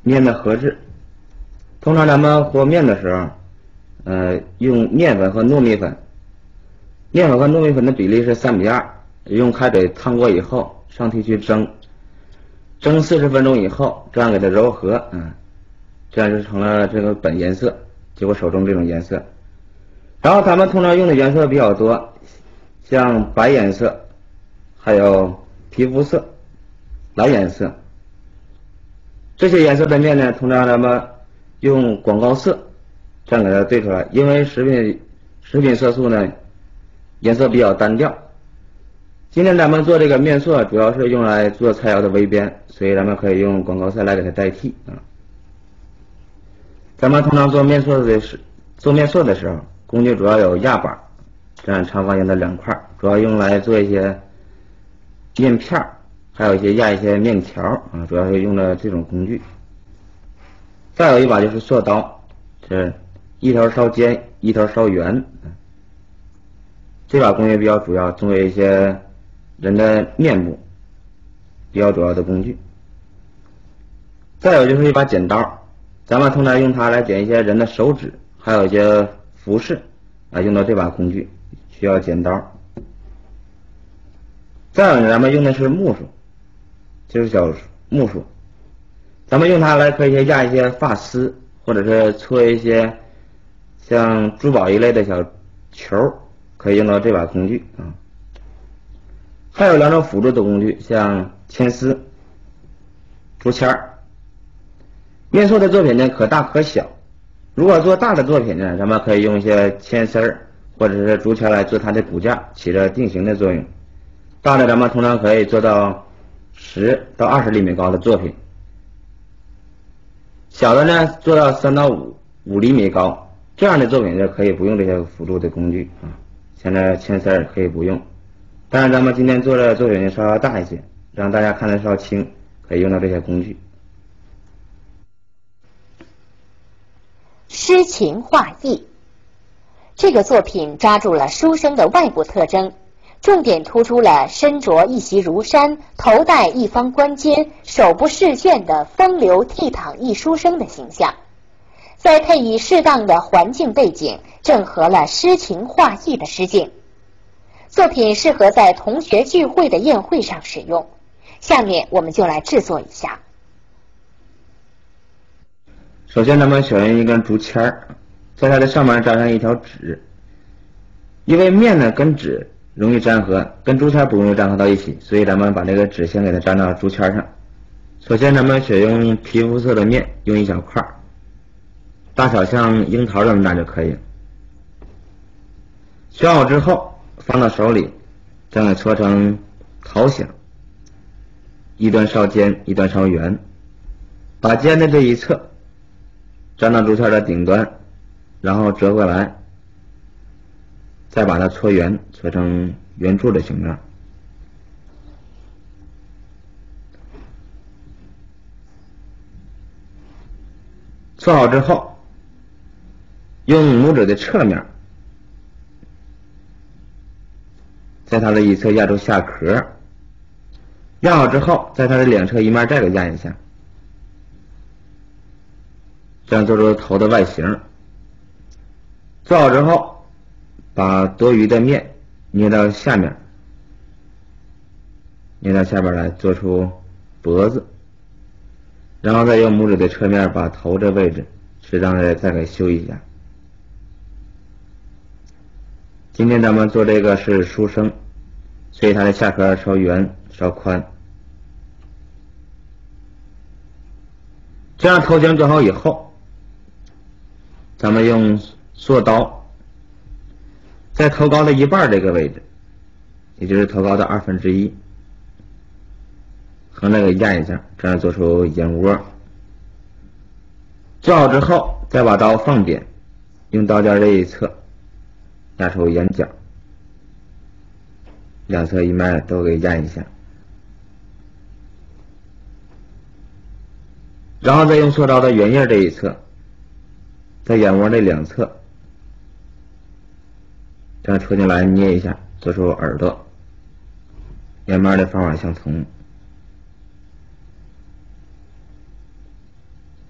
面的和制。通常咱们和面的时候，用面粉和糯米粉，面粉和糯米粉的比例是3:2，用开水烫过以后上屉去蒸，蒸40分钟以后，这样给它揉合，这样就成了这个本颜色，就我手中这种颜色。然后咱们通常用的颜色比较多，像白颜色，还有皮肤色、蓝颜色，这些颜色的面呢，通常咱们用广告色这样给它对出来，因为食品色素呢颜色比较单调。今天咱们做这个面色主要是用来做菜肴的围边，所以咱们可以用广告色来给它代替咱们通常做面色的时候，工具主要有压板，这样长方形的2块，主要用来做一些面片，还有压一些面条主要是用的这种工具。再有一把就是塑刀，是一头稍尖，一头稍圆。这把工具比较主要，作为一些人的面部比较主要的工具。再有就是一把剪刀，咱们通常用它来剪一些人的手指，还有一些服饰用到这把工具需要剪刀。再有咱们用的是木梳，就是小木梳，咱们用它来可以压一些发丝，或者是搓一些像珠宝一类的小球，可以用到这把工具还有2种辅助的工具，像铅丝、竹签。面塑的作品呢可大可小，如果做大的作品呢，咱们可以用一些铅丝或者是竹签来做它的骨架，起着定型的作用。大的咱们通常可以做到10到20厘米高的作品，小的呢做到3到5厘米高，这样的作品就可以不用这些辅助的工具现在铅丝可以不用，但是咱们今天做的作品稍微大一些，让大家看得稍轻，可以用到这些工具。 诗情画意，这个作品抓住了书生的外部特征，重点突出了身着一袭儒衫、头戴一方冠巾、手不释卷的风流倜傥一书生的形象，再配以适当的环境背景，正合了诗情画意的诗境。作品适合在同学聚会的宴会上使用。下面我们就来制作一下。 首先咱们选用一根竹签，在它的上面粘上一条纸，因为面呢跟纸容易粘合，跟竹签不容易粘合到一起，所以咱们把这个纸先给它粘到竹签上。首先咱们选用皮肤色的面，用1小块，大小像樱桃这么大就可以。选好之后放到手里，这样搓成桃形，一端稍尖，一端稍圆，把尖的这一侧粘到竹签的顶端，然后折过来，再把它搓圆，搓成圆柱的形状。搓好之后，用拇指的侧面在它的一侧压住下壳，压好之后在它的2侧一面再给压一下，这样做出头的外形。做好之后，把多余的面捏到下面，捏到下边来做出脖子，然后再用拇指的侧面把头这位置适当的再给修一下。今天咱们做这个是书生，所以它的下壳稍圆稍宽。这样头型做好以后，咱们用塑刀在头高的1半这个位置，也就是头高的1/2，横着给压一下，这样做出眼窝。做好之后再把刀放扁，用刀尖这一侧压出眼角，2侧一面都给压一下，然后再用塑刀的圆叶这一侧，在眼窝这2侧这样戳进来捏一下，做出耳朵，眼眉的方法相同。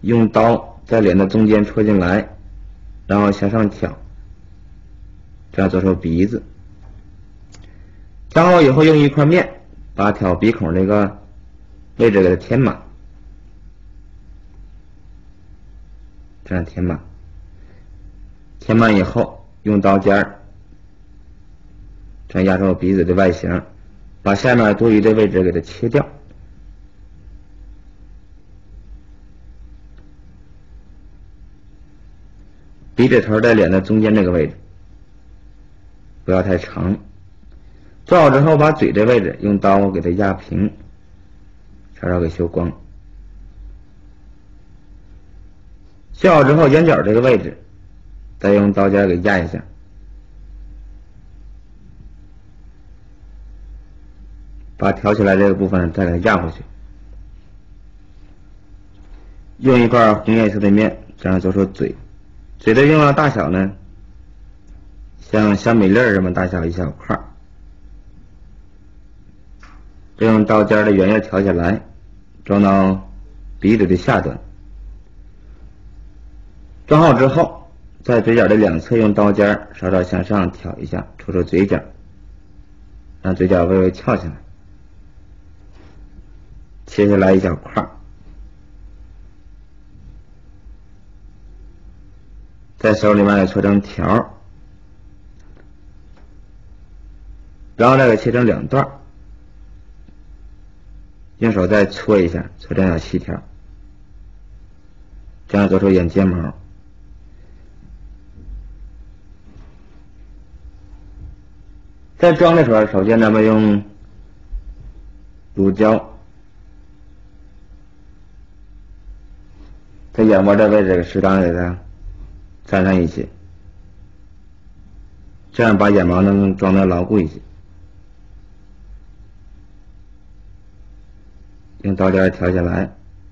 用刀在脸的中间戳进来，然后向上挑，这样做出鼻子。挑好以后，用一块面把挑鼻孔这个位置给它填满，这样填满。填满以后，用刀尖儿这样压出鼻子的外形，把下面多余的位置给它切掉。鼻子头在脸的中间这个位置，不要太长。做好之后，把嘴这位置用刀给它压平，稍稍给修光。修好之后，眼角这个位置再用刀尖给压一下，把挑起来这个部分再给它压回去。用一块红颜色的面，这样做出嘴。嘴的用量大小呢，像小米粒儿这么大小一小块，再用刀尖的圆叶挑起来，装到鼻子的下端。装好之后，在嘴角的两侧用刀尖稍稍向上挑一下，戳出嘴角，让嘴角微微翘起来，切下来一小块。在手里面给搓成条，然后再给切成两段，用手再搓一下，搓成小细条，这样做出眼睫毛。在装的时候，首先咱们用乳胶在眼窝的位置适当给它沾上一些，这样把眼毛能装得牢固一些。用刀尖挑下来，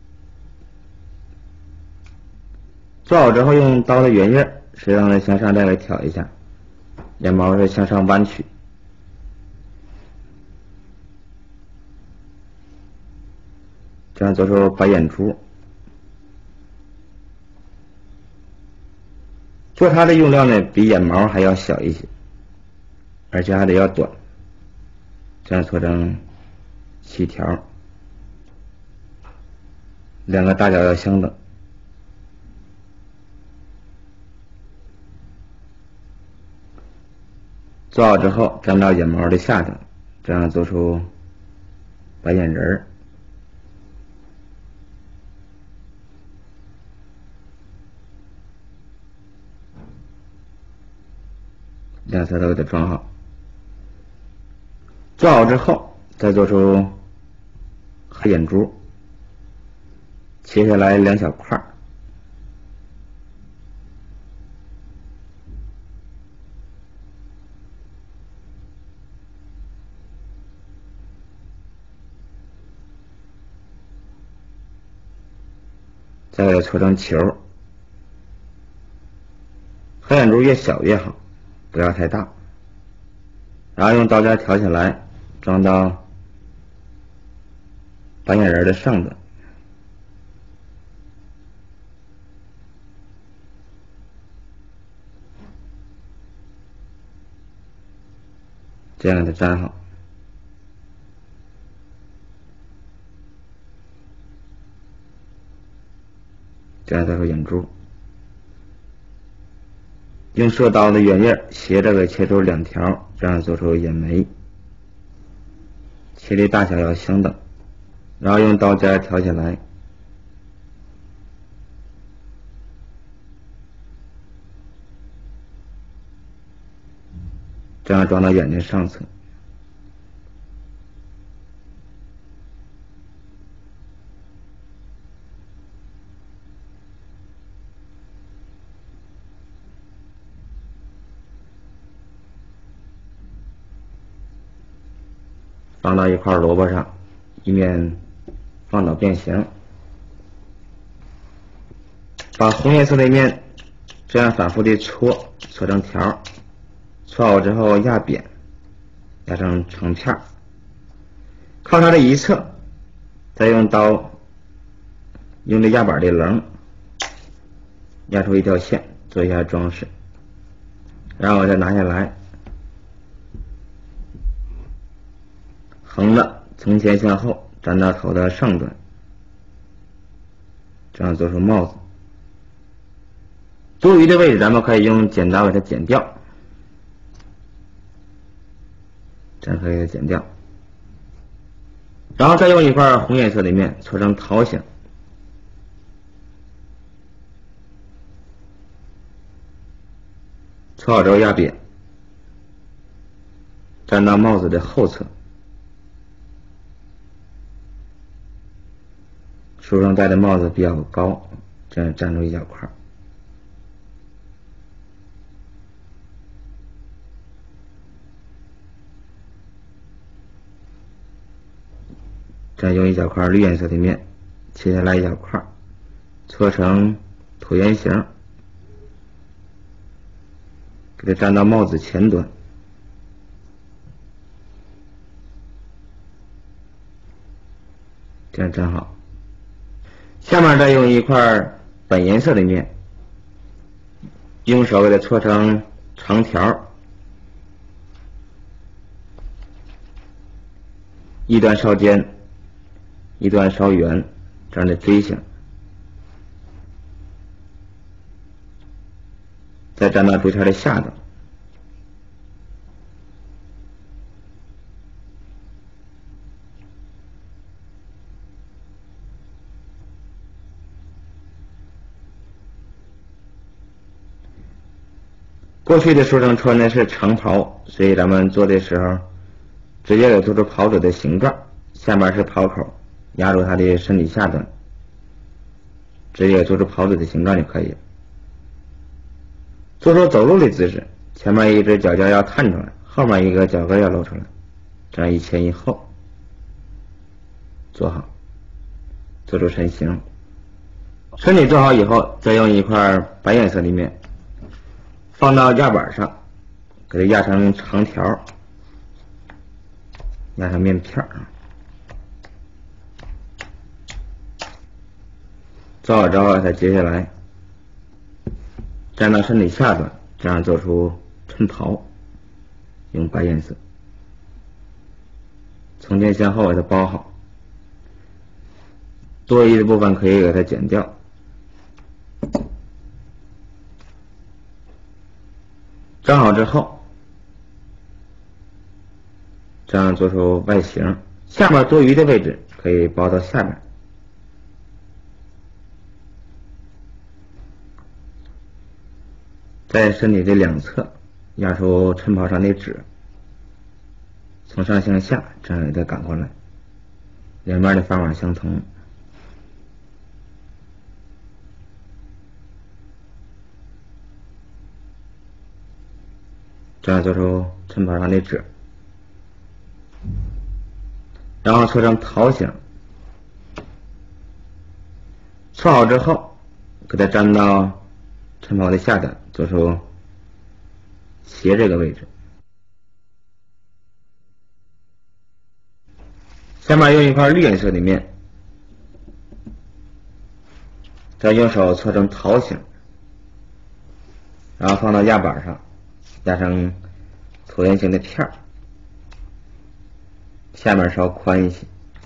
做好之后用刀的圆叶适当的向上再给挑一下，眼毛是向上弯曲，这样做出白眼珠。做它的用料呢，比眼毛还要小一些，而且还得要短，这样搓成细条，两个大小要相等。做好之后，粘到眼毛的下端，这样做出白眼仁儿。两侧都给它装好。做好之后，再做出黑眼珠，切下来两小块，再给它搓成球。黑眼珠越小越好，不要太大，然后用刀尖挑起来，装到白眼仁的上端，这样给它粘好。这样做出眼珠。用射刀的圆叶斜着给切出两条，这样做出眼眉，切的大小要相等，然后用刀尖挑起来，这样装到眼睛上侧。放到一块萝卜上，一面放倒变形，把红颜色的面这样反复的搓成条，搓好之后压扁，压成成片，靠它的一侧，再用刀用这压板的棱压出一条线，做一下装饰，然后再拿下来，横的从前向后粘到头的上端，这样做出帽子。多余的位置咱们可以用剪刀给它剪掉，这样可以给它剪掉，然后再用一块红颜色的面搓成桃形，搓好之后压扁，粘到帽子的后侧。书生戴的帽子比较高，这样粘住一小块。再用一小块绿颜色的面切下来一小块，搓成椭圆形，给它粘到帽子前端。这样粘好。下面再用一块本颜色的面，用手给它搓成长条，一端稍尖，一端稍圆，这样的锥形，再粘到竹签的下端。过去的书生穿的是长袍，所以咱们做的时候直接给做出袍子的形状，下面是袍口，压住他的身体下端，直接做出袍子的形状就可以了。做出走路的姿势，前面一只脚尖要探出来，后面一个脚跟要露出来，这样一前一后做好，做出身形。身体做好以后，再用一块白颜色的面放到压板上，给它压成长条，压成面片儿。做好之后再接下来粘到身体下端，这样做出衬袍，用白颜色从前向后给它包好，多余的部分可以给它剪掉。粘好之后，这样做出外形，下面多余的位置可以包到下面，在身体的两侧压出衬袍上的褶，从上向下这样给它赶过来，两边的方法相同。这样做出衬袍上的褶，然后搓成桃形，搓好之后给它粘到衬袍的下端，做出斜这个位置。下面用一块绿颜色的面，再用手搓成桃形，然后放到压板上，压成椭圆形的片儿，下面稍宽一些。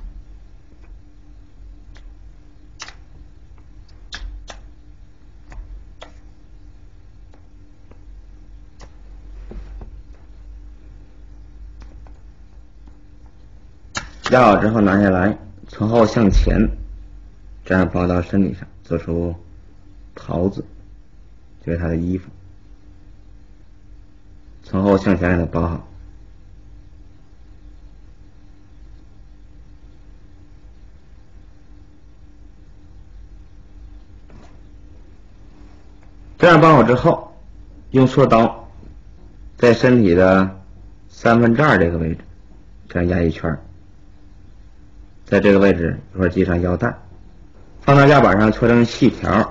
压好之后拿下来，从后向前，这样包到身体上，做出袍子，就是他的衣服。从后向前给它包好。这样包好之后，用锉刀在身体的2/3这个位置，这样压一圈，在这个位置一会儿系上腰带，放到压板上搓成细条，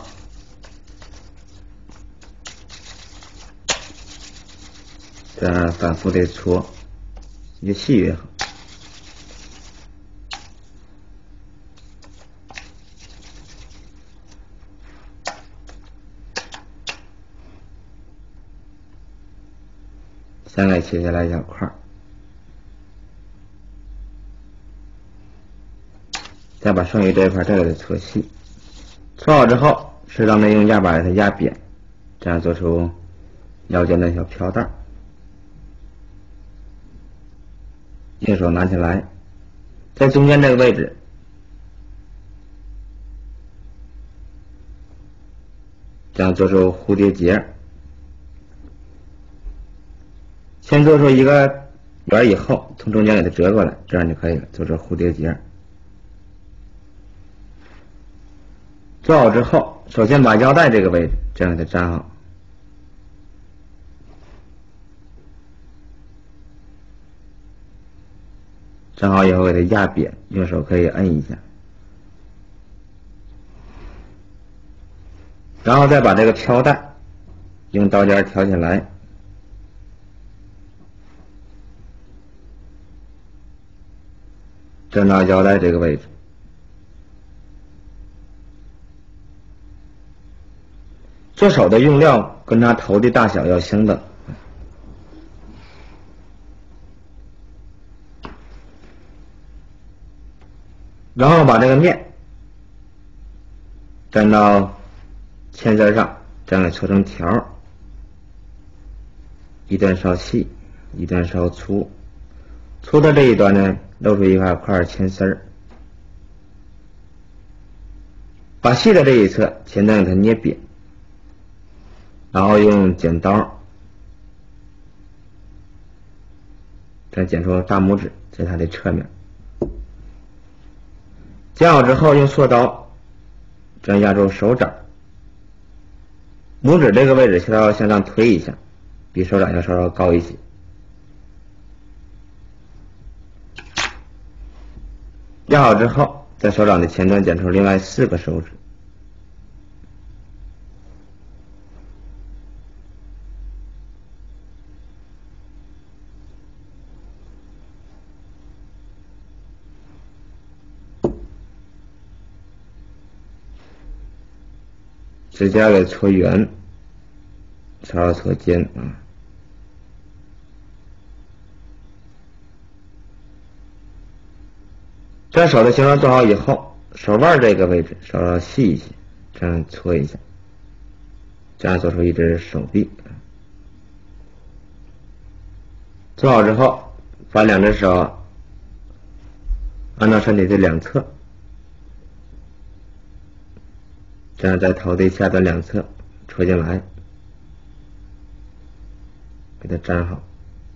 这样反复的搓，越细越好。 先给切下来一小块，再把剩余这一块再给它搓细。搓好之后，适当的用压把给它压扁，这样做出腰间的小飘带。右手拿起来，在中间这个位置，这样做出蝴蝶结。先做出一个圆以后，从中间给它折过来，这样就可以了，做出蝴蝶结。做好之后，首先把腰带这个位置这样给它粘好，粘好以后给它压扁，用手可以摁一下，然后再把这个飘带用刀尖挑起来，粘到腰带这个位置。做手的用料跟它头的大小要相等，然后把这个面粘到铅丝上，这样给搓成条，一端稍细，一端稍粗，粗的这一端呢露出一块铅丝，把细的这一侧前端给它捏扁，然后用剪刀再剪出大拇指在它的侧面，剪好之后用塑刀这样压住手掌，拇指这个位置需要向上推一下，比手掌要稍稍高一些。压好之后，在手掌的前端剪出另外4个手指，指甲给搓圆，稍稍搓尖啊。这手的形状做好以后，手腕这个位置稍稍细一些，这样搓一下，这样做出一只手臂。做好之后，把2只手按照身体的两侧，这样在头的下端两侧戳进来，给它粘好。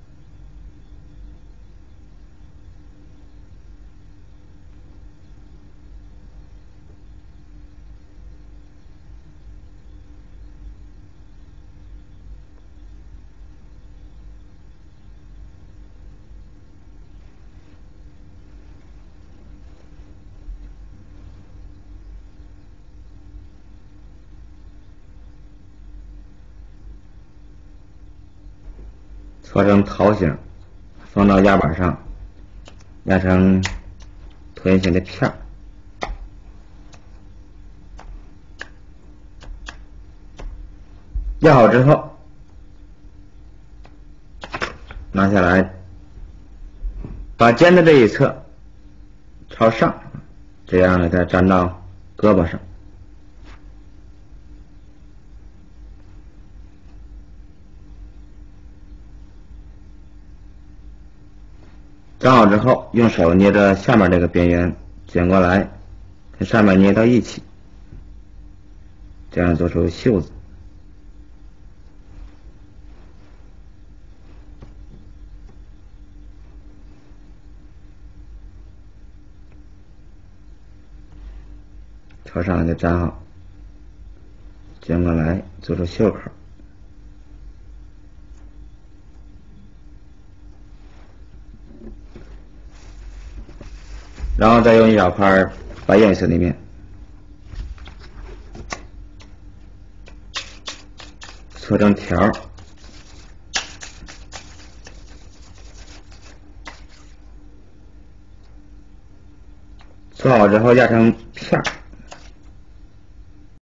搓成桃形，放到压板上，压成椭圆形的片儿。压好之后，拿下来，把尖的这一侧朝上，这样给它粘到胳膊上。粘好之后，用手捏着下面这个边缘卷过来，跟上面捏到一起，这样做出袖子。朝上就粘好，卷过来做出袖口。然后再用一小块白颜色的面，搓成条，搓好之后压成